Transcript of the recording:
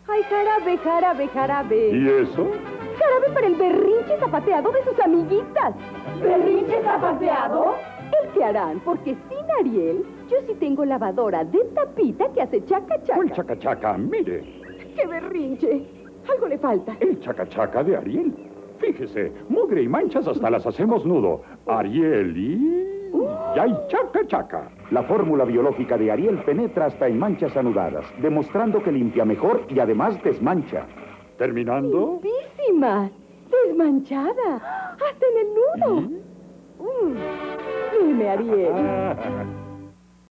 Ay, jarabe, jarabe, jarabe. ¿Y eso? Jarabe para el berrinche zapateado de sus amiguitas. ¿Berrinche zapateado? El que harán, porque sin Ariel, yo sí tengo lavadora de tapita que hace chaca chaca. ¿Cuál chaca chaca? Mire, ¡Qué berrinche! Algo le falta. el chaca chaca de Ariel. Fíjese, mugre y manchas hasta las hacemos nudo. Ariel y... ¡Ya hay chaca chaca! La fórmula biológica de Ariel penetra hasta en manchas anudadas, demostrando que limpia mejor y además desmancha. ¿Terminando? ¡Lindísima! ¡Desmanchada! ¡Hasta en el nudo! Dime, Ariel.